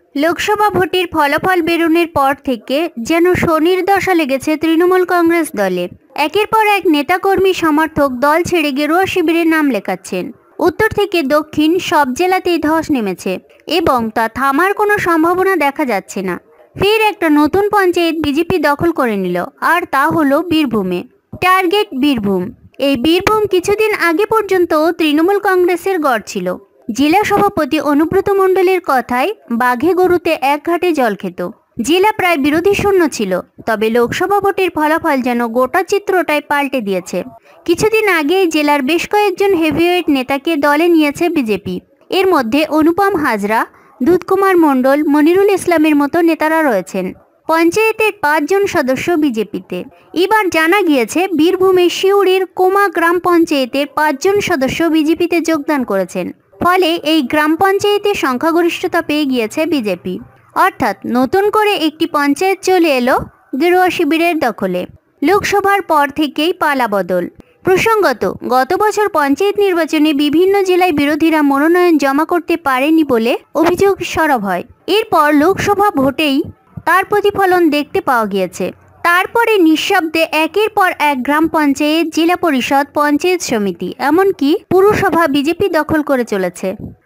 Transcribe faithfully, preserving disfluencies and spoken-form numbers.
লোকসভা ভোটের ফলাফল বেরোনোর পর থেকে যেন শনির দশা লেগেছে তৃণমূল কংগ্রেস দলে। একের পর এক নেতাকর্মী সমর্থক দল ছেড়ে গেরুয়া শিবিরের নাম লেখাচ্ছেন। উত্তর থেকে দক্ষিণ সব জেলাতেই ধস নেমেছে এবং তা থামার কোনো সম্ভাবনা দেখা যাচ্ছে না। ফের একটা নতুন পঞ্চায়েত বিজেপি দখল করে নিল, আর তা হলো বীরভূমে। টার্গেট বীরভূম। এই বীরভূম কিছুদিন আগে পর্যন্ত তৃণমূল কংগ্রেসের গড় ছিল। জেলা সভাপতি অনুব্রত মণ্ডলের কথায় বাঘে গরুতে এক ঘাটে জল খেত। জেলা প্রায় বিরোধী শূন্য ছিল, তবে লোকসভা ভোটের ফলাফল যেন গোটা চিত্রটাই পাল্টে দিয়েছে। কিছুদিন আগেই জেলার বেশ কয়েকজন হেভিওয়েট নেতাকে দলে নিয়েছে বিজেপি। এর মধ্যে অনুপম হাজরা, দুধকুমার মণ্ডল, মনিরুল ইসলামের মতো নেতারা রয়েছেন। পঞ্চায়েতের পাঁচজন সদস্য বিজেপিতে। এবার জানা গিয়েছে বীরভূমের শিউড়ির কোমা গ্রাম পঞ্চায়েতের পাঁচজন সদস্য বিজেপিতে যোগদান করেছেন। ফলে এই গ্রাম পঞ্চায়েতের সংখ্যাগরিষ্ঠতা পেয়ে গিয়েছে বিজেপি। অর্থাৎ নতুন করে একটি পঞ্চায়েত চলে এলো গেরুয়া শিবিরের দখলে। লোকসভার পর থেকেই পালা বদল। প্রসঙ্গত, গত বছর পঞ্চায়েত নির্বাচনে বিভিন্ন জেলায় বিরোধীরা মনোনয়ন জমা করতে পারেনি বলে অভিযোগ সরব হয়। এরপর লোকসভা ভোটেই তার প্রতিফলন দেখতে পাওয়া গিয়েছে। তারপরে নিঃশব্দে একের পর এক গ্রাম পঞ্চায়েত, জেলা পরিষদ, পঞ্চায়েত সমিতি, এমনকি পুরসভা বিজেপি দখল করে চলেছে।